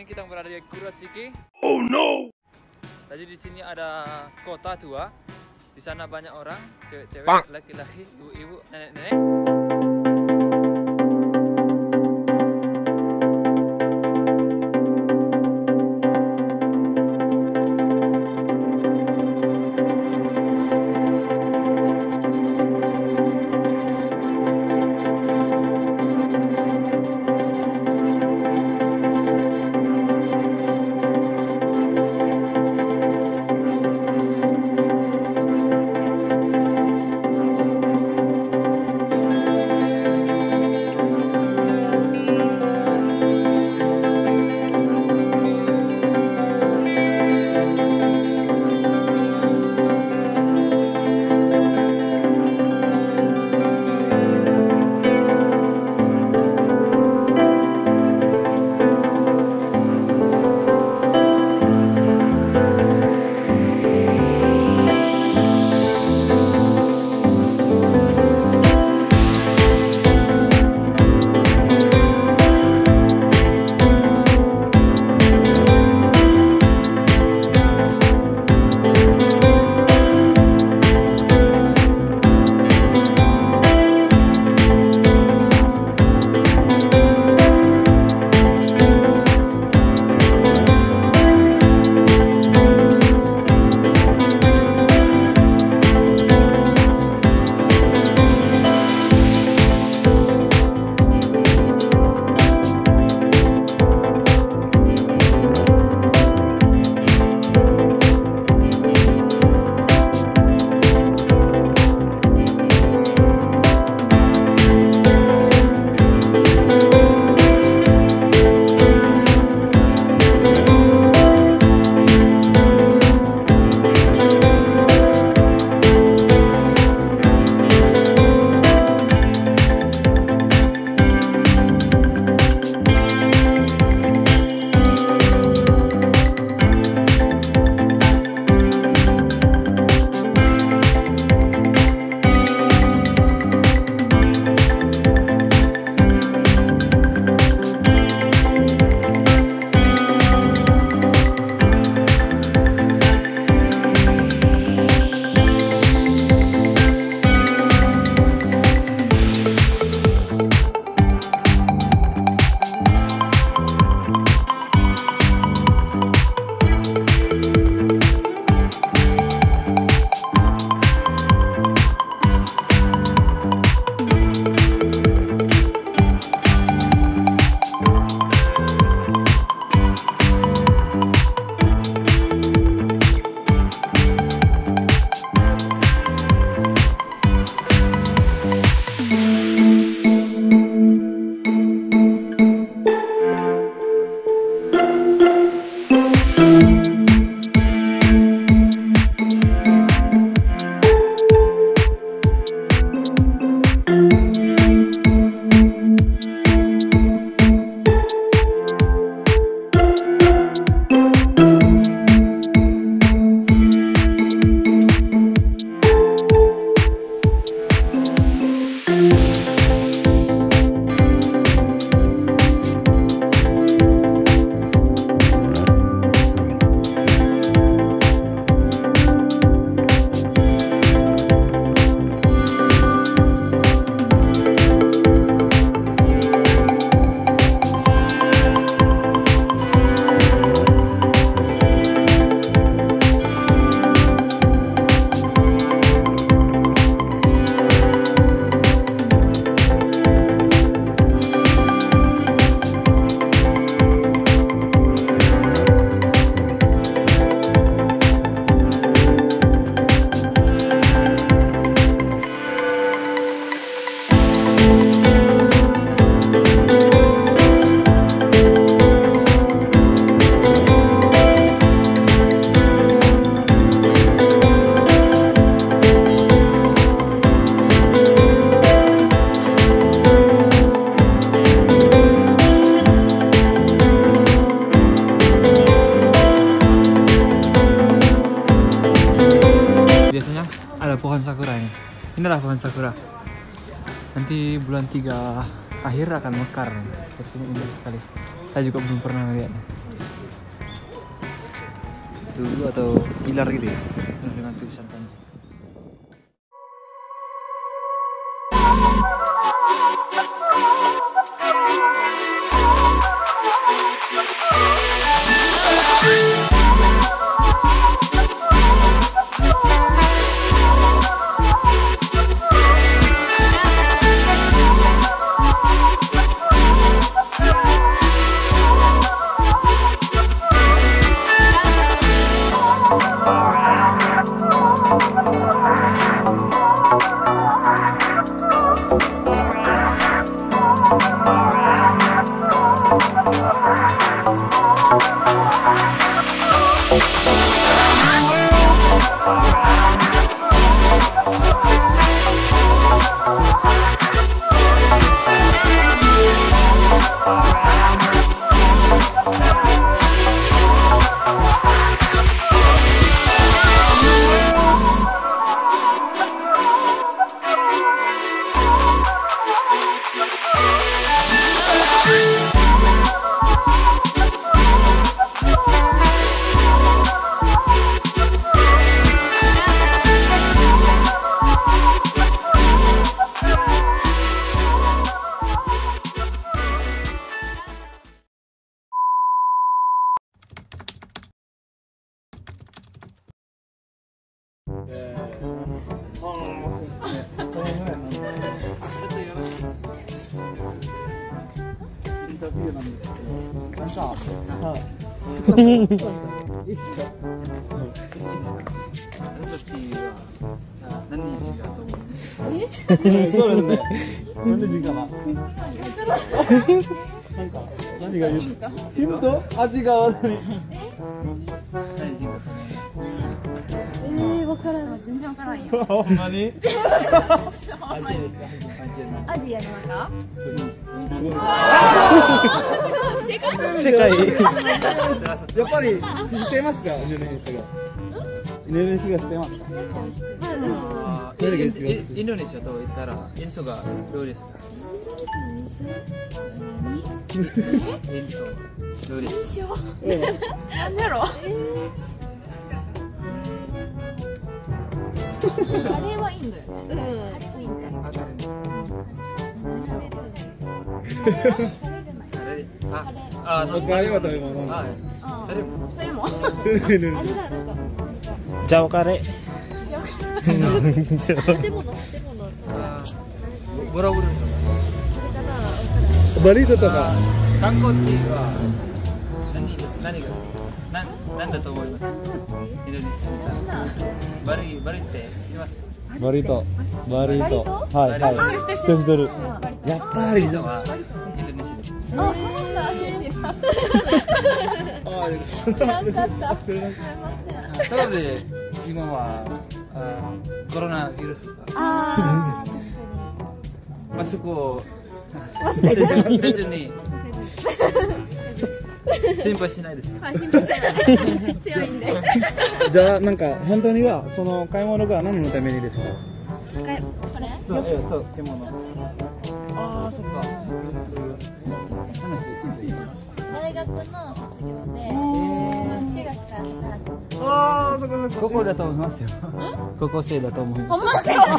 kita berada di Kurasiki. Oh no. Tadi di sini ada kota tua. Di sana banyak orang, cewek-cewek, laki-laki, ibu-ibu, nenek-nenek. pohon sakura ini. Inilah pohon sakura. Nanti bulan 3 akhir akan mekar. Sepertinya indah sekali. Saya juga belum pernah melihatnya. batu atau pilar gitu ya, dengan tulisan kanji. 世界やっぱり知ってますか？インドネシアが。インドネシアが知ってますか？ インドネシアと言ったら塩素がどうですか？塩素どうですか？ なんだろう。カレーはインドよね。カレーはインド。 カレーは食べ物。 それも。 ジャオカレー。 建物。 ボロボロ。 バリートとか。 観光地は何だと思いますか？インドネシア。バリって知ってますか？ バリート。はい。知ってる。やっぱり。 インドネシアです。 あ、そうなんですよ。知らんかった。 ただで今はコロナウイルスがマスクをせずに心配しないですよ。 はい、心配してない。強いんで。 じゃあなんか本当にはその買い物が何のためにですか？ これ？ そう、獣。ああ、そっか。 大学の卒業で4月から働く。 ああ、そっかそっか。 ここだと思いますよ。高校生だと思います。 ほんまですよ。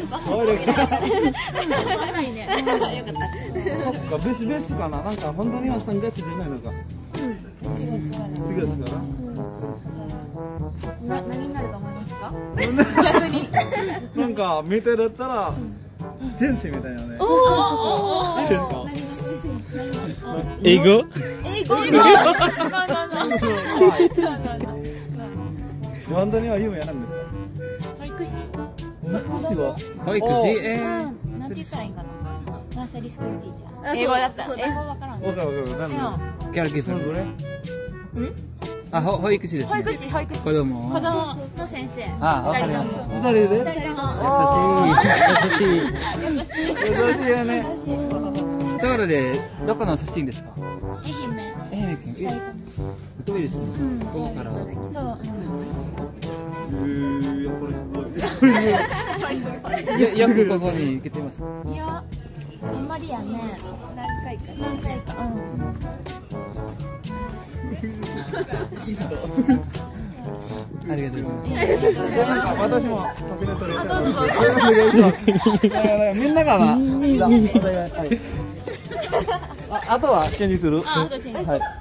若いね。よかった。 そっか、ベースかな。なんか本当には3月じゃないのか。4月から。 何になると思いますか？逆に。 なんか見てだったら先生みたいなね。いいですか？英語？本当には夢なんですか？ 保育士。 保育士？ なんて言ったらいいんかな。ナーサリースクールティーチャー。英語だったら。英語わからん。 わかる。 キャラキさん。保育士ですね。子供の先生。 わかります。 二人で？優しいよね。 ところでどこの出身ですか？ 愛媛県。 遠いですね。ここから。 そう。 やっぱりすごい。 よくここに行けてます。 いや、あんまりやね。何回か。 ありがとうございます。じゃあなんか私も写真撮れたらお願いします。みんながじゃあお願い。はい。あとはチェンジする。 あとチェンジ。 はい。